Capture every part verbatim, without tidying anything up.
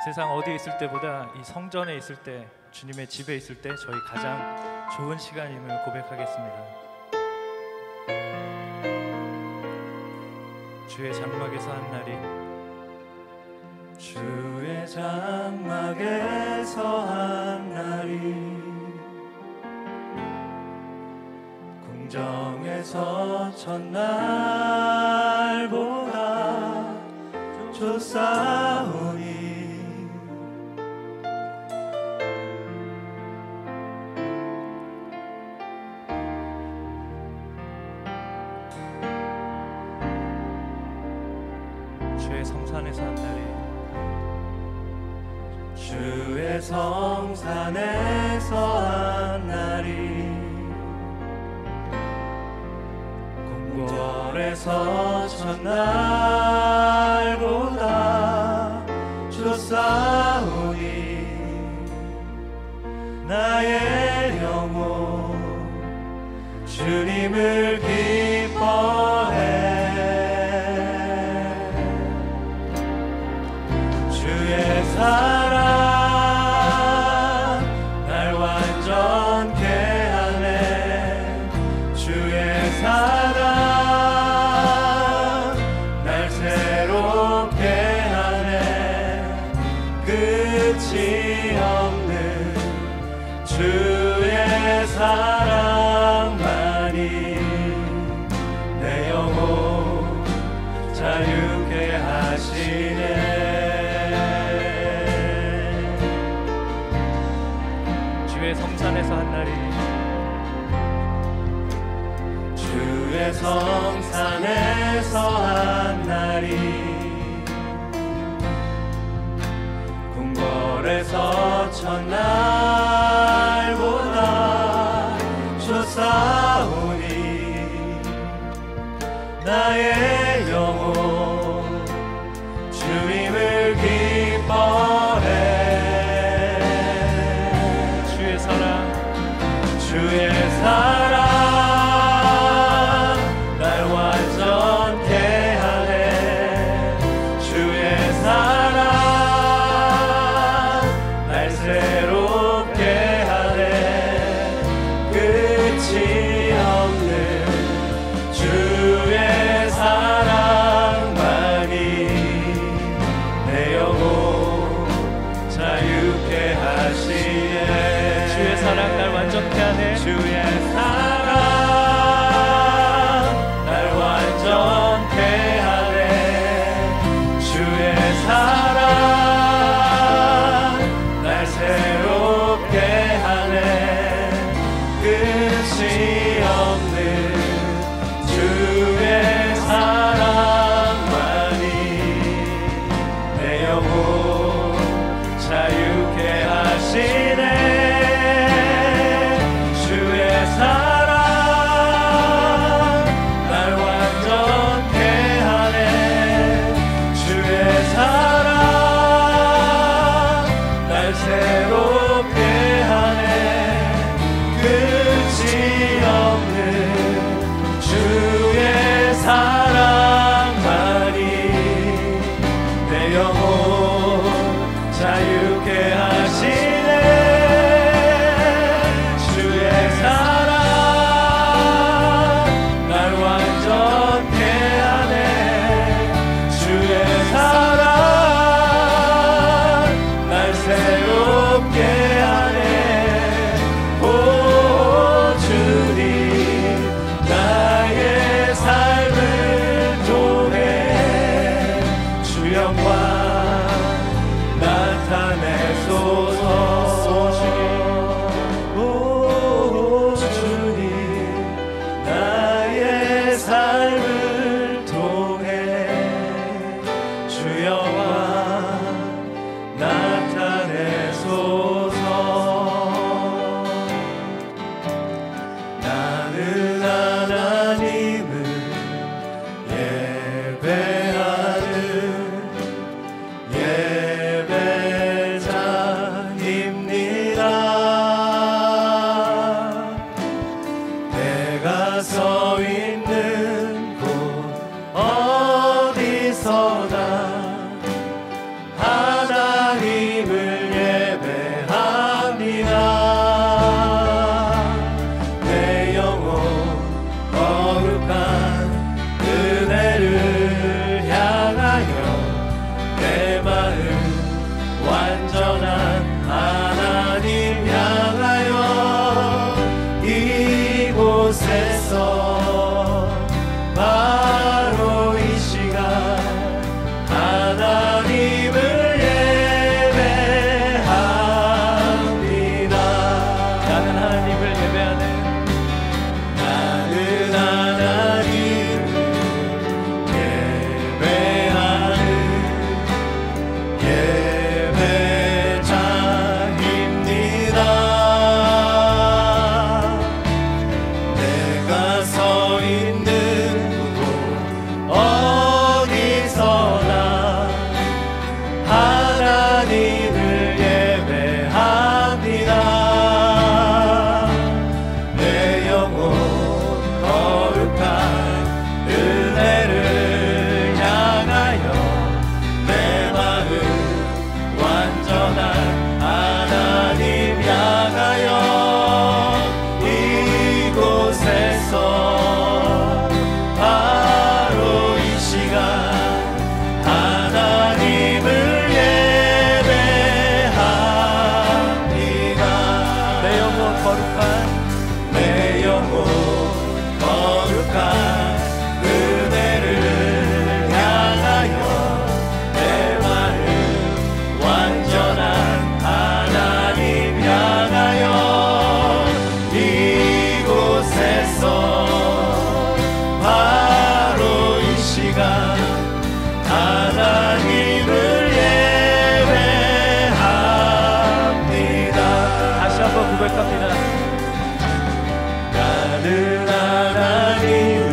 세상 어디에 있을 때보다 이 성전에 있을 때, 주님의 집에 있을 때 저희 가장 좋은 시간임을 고백하겠습니다. 주의 장막에서 한 날이, 주의 장막에서 한 날이 궁정에서 첫날보다 좋사오니 주의 성산에서 한 날이, 주의 성산에서 한 날이 공궐에서 첫날보다 좋사오니 나의 영혼 주님을 기뻐해. 주의 사랑 날 완전케 하네. 주의 사랑 날 새롭게 하네. 끝이 없는 주의 사랑만이 내 영혼 자유케 하시네. 주의 성산에서 한 날이, 주의 성산에서 한 날이 궁궐에서 첫날보다 좋사오니 나의 영혼 주님을 기뻐해. 주의 사랑, 주의 사랑 날 완전케 하네. 주의 사랑 날 새롭게 하네. 끝이 없는 주의 사랑만이 내 하나님을 예배합니다. 다시 한번 고백합니다. 나는 하나님을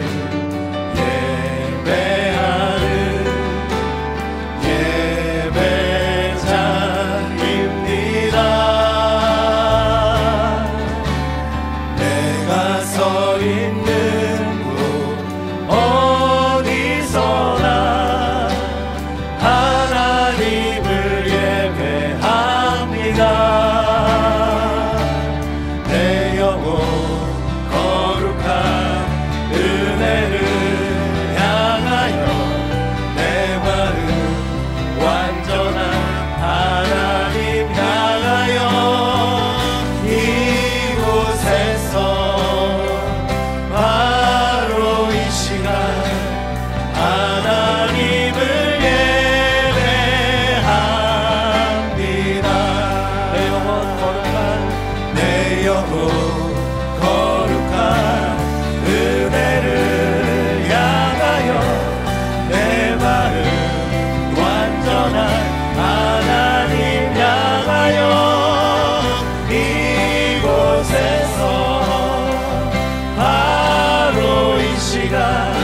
예배하는 예배자입니다. 내가 서 있는 곳 어디서나 하나님을 예배합니다. 내 영혼 거룩한 은혜를 향하여 내 마음 완전한 하나님 향하여 이곳에서 바로 이 시간 하나님을 예배합니다. 내 영혼 거룩한 내 영혼 거룩한 은혜를 향하여 내 마음 완전한 하나님 향하여 이곳에서 바로 이 시간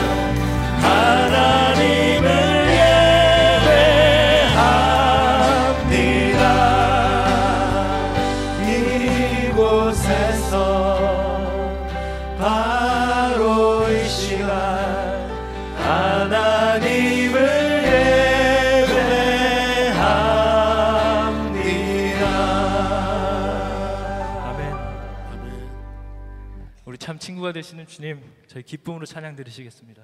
하나님을 예배합니다. 이곳에서 바로 이 시간 하나님을 예배합니다. 아멘. 우리 참 친구가 되시는 주님, 저희 기쁨으로 찬양 드리시겠습니다.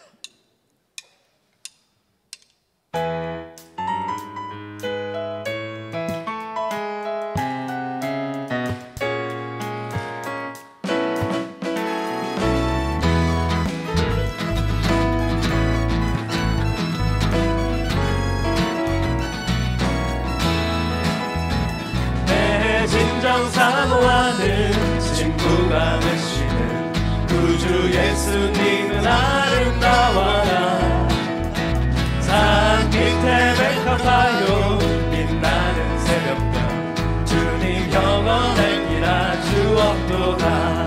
내 진정 사모하는 친구가 되시는 구주 예수님은 아름다워라. 산 밑에 백합하여 빛나는 새벽별 주님 영원의 길아 주옵도다.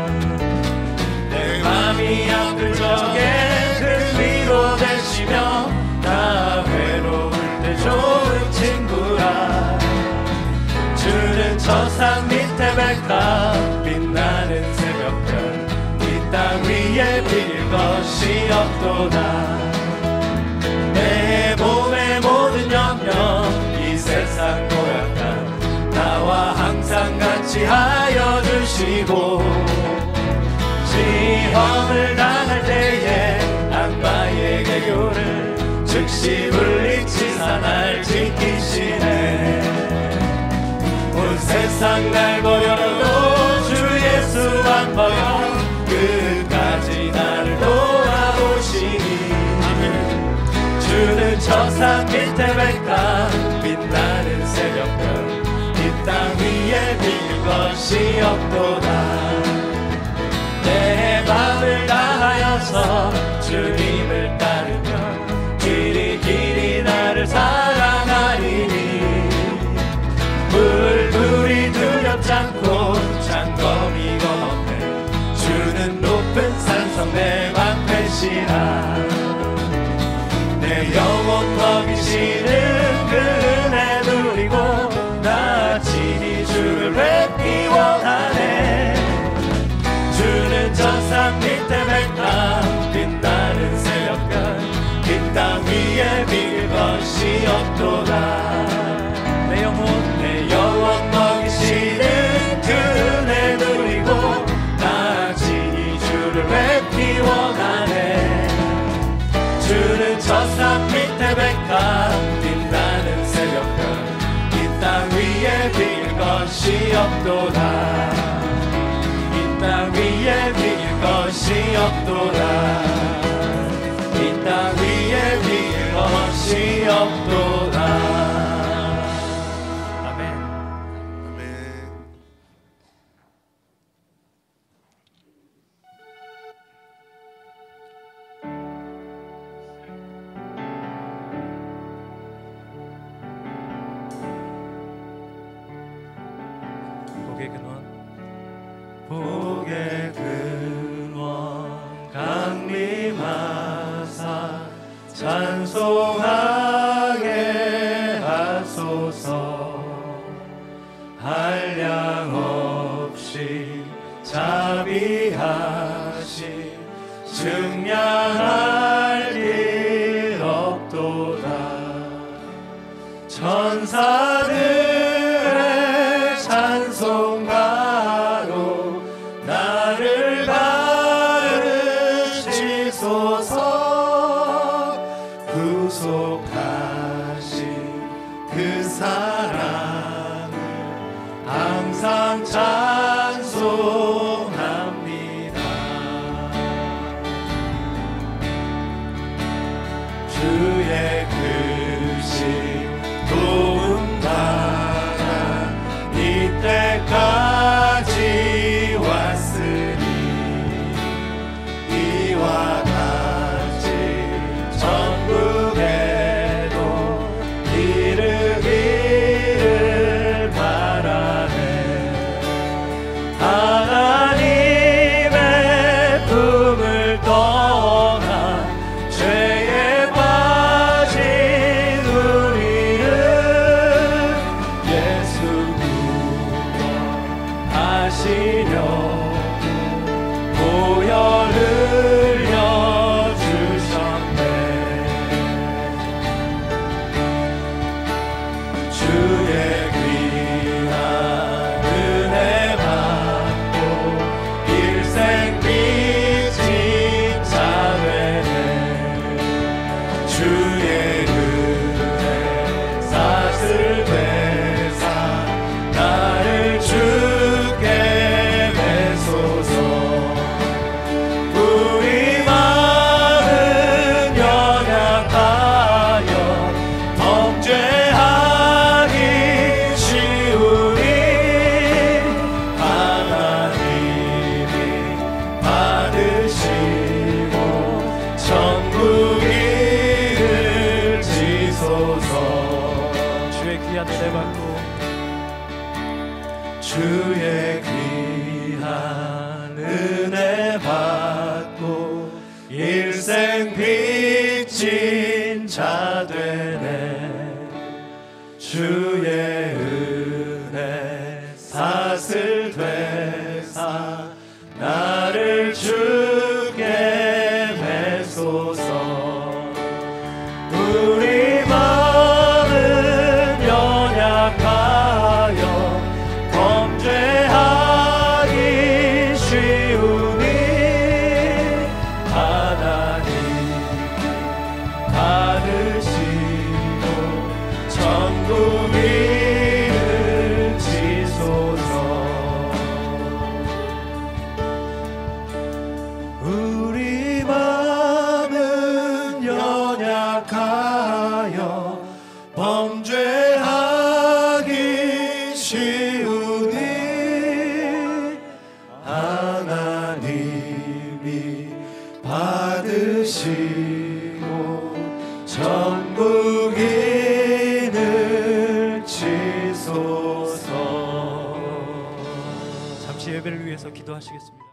내 맘이 아플 적에 큰 위로 되시며 나 외로울 때 좋은 친구라. 주는 저 산 밑에 백합 빛나는 새벽별 이 땅 위에 비길 것이 없도다. 내 몸의 모든 염려 이 세상 고약한 나와 항상 같이 하여 주시고 시험을 당할 때에 악마의 개교를 즉시 물리치사 날 지키시네. 온 세상 날 버려도 주 예수 안 버려 끝까지 나를 돌아오시니. 주는 저 산 밑에 백합 빛나는 새벽별 이 땅 위에 비길 것이 없도다. 내 맘을 다하여서 주님을 따르면 길이 길이 나를 사랑하리니. 물불이 두렵지 않고 장검이 검었네. 주는 높은 산성 내 방패시라. 내 영혼 먹이시는 그 은혜 누리고 나 친히 주를 뵙기 원하네. 주는 저 산 밑에 백합 빛나는 새벽별 이 땅 위에 비길 것이 없도다. 내 영혼 내 영혼 먹이시는 그 은혜 누리고 나 친히 주를 뵙기 원하네. 주는 저 산 밑에 백합 빛나는 새벽별 이 땅 위에 비길 것이 없도다. 이 땅 위에 비길 것이 없도다. 이 땅 위에 비길 것이 없도다. 아멘. 아멘. 복의 근원 강림하사 찬송하게 하소서. 한량 없이 자비하시 증량할 길 없도다. 천사들의 찬송가로 나를 가르치소서. 구속하신 그 사랑을 항상 찬송합니다. 주의 크신 도움 따라 이때까지 왔으니 이와 같이 전국에도 이르기를 바라네. 하나님의 품을 떠나 죄에 빠진 우리를 예수 구원하시려고 보혈 흘려주셨네. 주의 귀한 은혜 받고 일생 빚진 자 되네. 주의 은혜 사슬 되사 나를 주께 매소서. 우리 마음은 연약하여 범죄하기 쉬우니 하나님이 받으시고 천국 이르시소서. 주의 귀한 은혜 받고 주의 귀한 은혜 받고 일생 빚진 자 되네. 주의 은혜 사슬 되사 나를 주께 매소서. 우리 마음은 연약하여 범죄하기 쉬우니 하나님 받으시고 천국 이르시소서. 우리 마음은 연약하여 범죄하기 쉬우니 하나님이 받으시고 천국 이르시소서. 잠시 예배를 위해서 기도하시겠습니다.